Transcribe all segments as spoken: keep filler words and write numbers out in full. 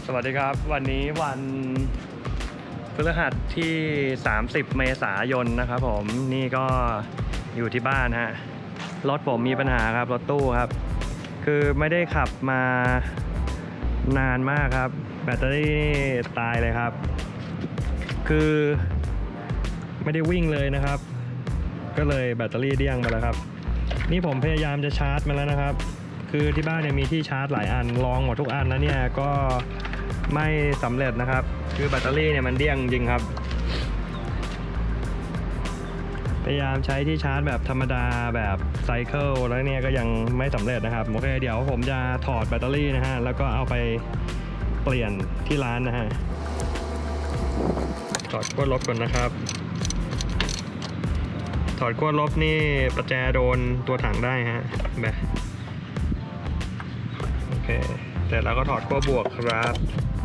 สวัสดีครับวันนี้วันพฤหัสที่สามสิบเมษายนนะครับผมนี่ก็อยู่ที่บ้านฮะรถผมมีปัญหาครับรถตู้ครับคือไม่ได้ขับมานานมากครับแบตเตอรี่ตายเลยครับคือไม่ได้วิ่งเลยนะครับก็เลยแบตเตอรี่เดี้ยงไปแล้วครับนี่ผมพยายามจะชาร์จมาแล้วนะครับคือที่บ้านเนี่ยมีที่ชาร์จหลายอันลองหมดทุกอันแล้วเนี่ยก็ไม่สำเร็จนะครับคือแบตเตอรี่เนี่ยมันเดี้ยงจริงครับพยายามใช้ที่ชาร์จแบบธรรมดาแบบไซเคิลแล้วเนี่ยก็ยังไม่สำเร็จนะครับโอเคเดี๋ยวผมจะถอดแบตเตอรี่นะฮะแล้วก็เอาไปเปลี่ยนที่ร้านนะฮะถอดขั้วลบก่อนนะครับถอดขั้วลบนี่ประแจโดนตัวถังได้ฮะแบบโอเคเสร็จแล้วก็ถอดขั้วบวกครับ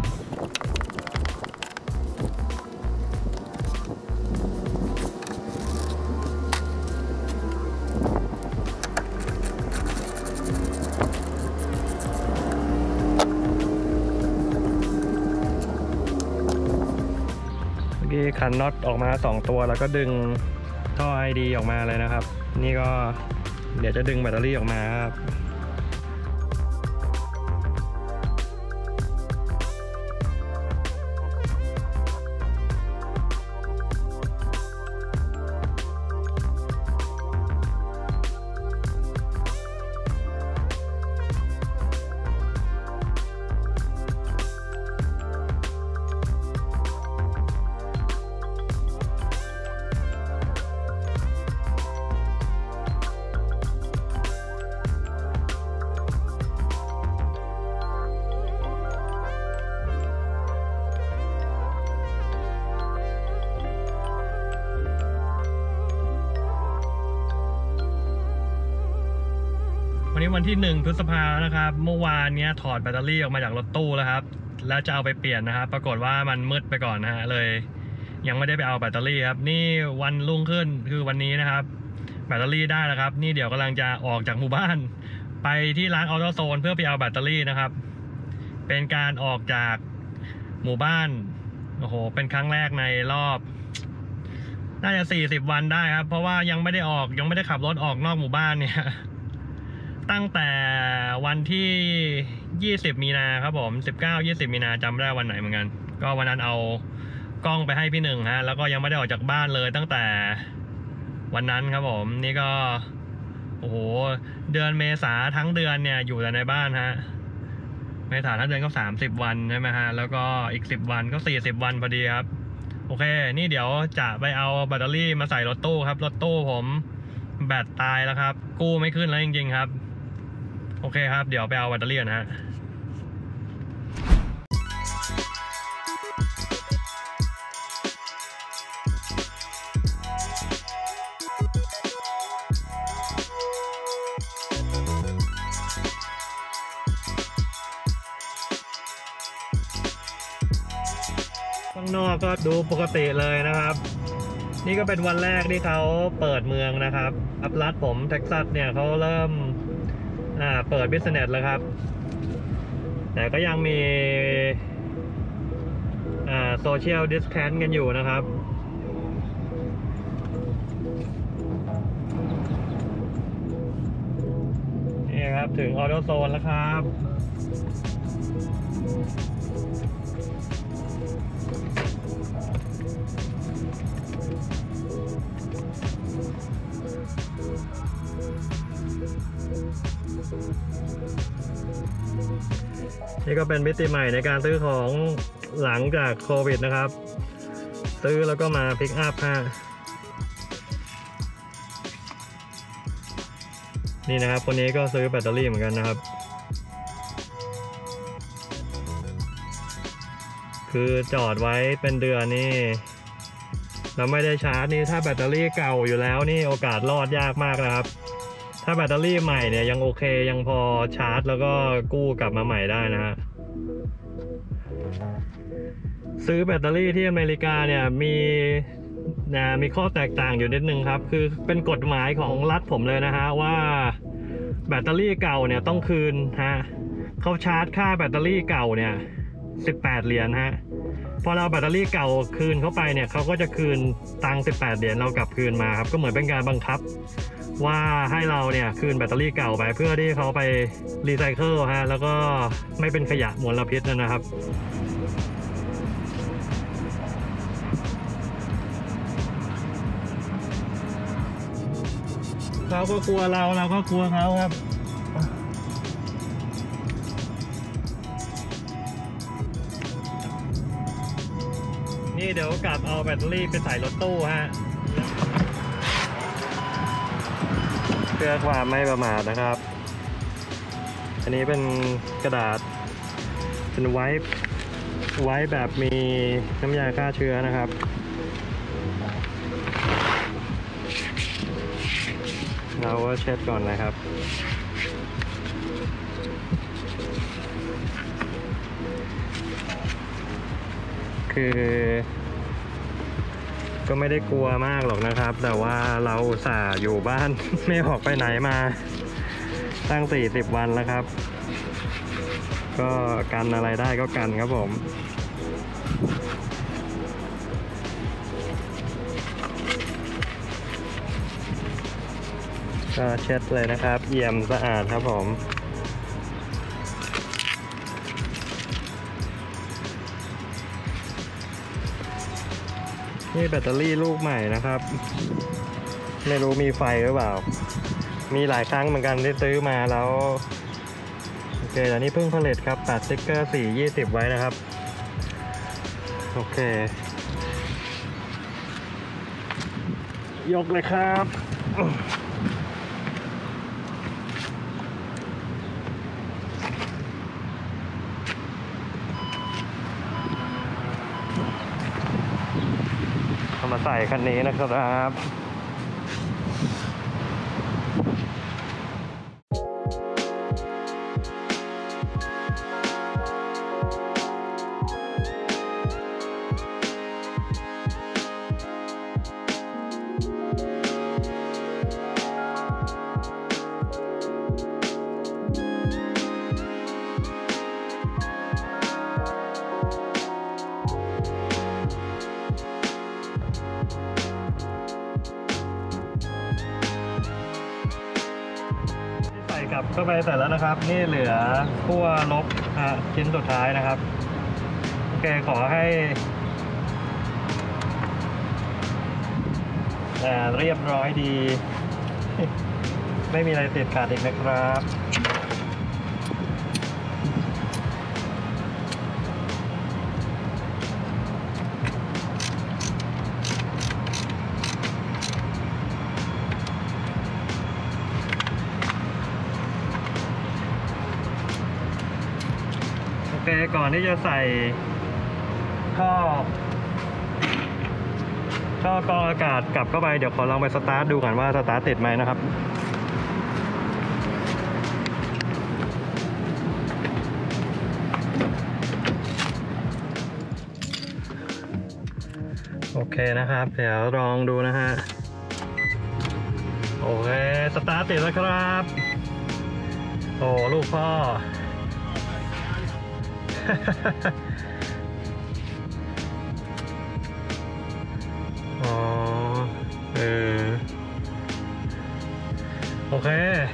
ขันน็อตออกมาสองตัวแล้วก็ดึงท่อ ไอ ดี ออกมาเลยนะครับนี่ก็เดี๋ยวจะดึงแบตเตอรี่ออกมาครับวันนี้วันที่หนึ่งพฤษภาคมนะครับเมื่อวานเนี้ยถอดแบตเตอรี่ออกมาจากรถตู้แล้วครับแล้วจะเอาไปเปลี่ยนนะครับปรากฏว่ามันมืดไปก่อนนะฮะเลยยังไม่ได้ไปเอาแบตเตอรี่ครับนี่วันรุ่งขึ้นคือวันนี้นะครับแบตเตอรี่ได้แล้วครับนี่เดี๋ยวกำลังจะออกจากหมู่บ้านไปที่ร้านออโต้โซนเพื่อไปเอาแบตเตอรี่นะครับเป็นการออกจากหมู่บ้านโอ้โหเป็นครั้งแรกในรอบน่าจะสี่สิบวันได้ครับเพราะว่ายังไม่ได้ออกยังไม่ได้ขับรถออกนอกหมู่บ้านเนี่ยตั้งแต่วันที่ยี่สิบมีนาครับผมสิบเก้า ยี่สิบมีนาจำไม่ได้วันไหนเหมือนกันก็วันนั้นเอากล้องไปให้พี่หนึ่งฮะแล้วก็ยังไม่ได้ออกจากบ้านเลยตั้งแต่วันนั้นครับผมนี่ก็โอ้โหเดือนเมษาทั้งเดือนเนี่ยอยู่แต่ในบ้านฮะเมษาทั้งเดือนก็สามสิบวันใช่ไหมฮะแล้วก็อีกสิบวันก็สี่สิบวันพอดีครับโอเคนี่เดี๋ยวจะไปเอาแบตเตอรี่มาใส่รถตู้ครับรถตู้ผมแบตตายแล้วครับกู้ไม่ขึ้นแล้วจริงๆครับโอเคครับเดี๋ยวไปเอาแบตเตอรี่นะฮะข้างนอกก็ดูปกติเลยนะครับนี่ก็เป็นวันแรกที่เขาเปิดเมืองนะครับรัฐผมเท็กซัสเนี่ยเขาเริ่มอ่าเปิดบิสเนสแล้วครับแต่ก็ยังมีอ่าโซเชียลดิสแทนซ์กันอยู่นะครับนี่ครับถึงออโต้โซนแล้วครับนี่ก็เป็นมิติใหม่ในการซื้อของหลังจากโควิดนะครับซื้อแล้วก็มาพิกอัพฮะนี่นะครับคนนี้ก็ซื้อแบตเตอรี่เหมือนกันนะครับคือจอดไว้เป็นเดือนนี่แล้วไม่ได้ชาร์จนี่ถ้าแบตเตอรี่เก่าอยู่แล้วนี่โอกาสรอดยากมากนะครับถ้าแบตเตอรี่ใหม่เนี่ยยังโอเคยังพอชาร์จแล้วก็กู้กลับมาใหม่ได้นะฮะซื้อแบตเตอรี่ที่อเมริกาเนี่ยมีนะมีข้อแตกต่างอยู่นิดนึงครับคือเป็นกฎหมายของรัฐผมเลยนะฮะว่า แบตเตอรี่เก่าเนี่ยต้องคืนฮะเขาชาร์จค่าแบตเตอรี่เก่าเนี่ยสิบแปดเหรียญฮะพอเราแบตเตอรี่เก่าคืนเข้าไปเนี่ยเขาก็จะคืนตังค์สิบแปดเหรียญเรากลับคืนมาครับก็เหมือนเป็นการบังคับว่าให้เราเนี่ยคืนแบตเตอรี่เก่าไปเพื่อที่เขาไปรีไซเคิลฮะแล้วก็ไม่เป็นขยะมลพิษนะครับเขาก็กลัวเราเราก็กลัวเขาครับนี่เดี๋ยวกลับเอาแบตเตอรี่ไปใส่รถตู้ฮะเพื่อความไม่ประมาทนะครับอันนี้เป็นกระดาษเป็นไวป์ไวป์แบบมีน้ำยาฆ่าเชื้อนะครับเราก็เช็ดก่อนนะครับคือก็ไม่ได้กลัวมากหรอกนะครับแต่ว่าเราอุตส่าห์อยู่บ้าน ไม่ออกไปไหนมาตั้งสี่สิบวันแล้วครับก็กันอะไรได้ก็กันครับผมก็เช็ดเลยนะครับเอี่ยมสะอาดครับผมนี่แบตเตอรี่ลูกใหม่นะครับไม่รู้มีไฟหรือเปล่ามีหลายครั้งเหมือนกันที่ซื้อมาแล้วโอเคแต่นี่เพิ่งผลิตครับปัดสติ๊กเกอร์สี่ยี่สิบไว้นะครับโอเคยกเลยครับเอามาใส่คันนี้นะครับกลับเข้าไปเสร็จแล้วนะครับนี่เหลือขั้วลบชิ้นสุดท้ายนะครับโอเคขอให้เรียบร้อยดีไม่มีอะไรติดขัดอีกนะครับโอเคก่อนที่จะใส่ท่อท่อกรองอากาศกลับเข้าไปเดี๋ยวขอลองไปสตาร์ทดูก่อนว่าสตาร์ทติดไหมนะครับโอเคนะครับเดี๋ยวลองดูนะฮะโอเคสตาร์ทติดแล้วครับโอ้ลูกพ่ออ๋อเออโอเค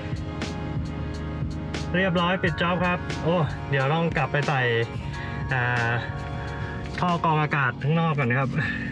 เรียบร้อยปิดจ็อบครับโอ้เดี๋ยวต้องกลับไปใส่อ่าท่อกรองอากาศข้างนอกก่อนนะครับ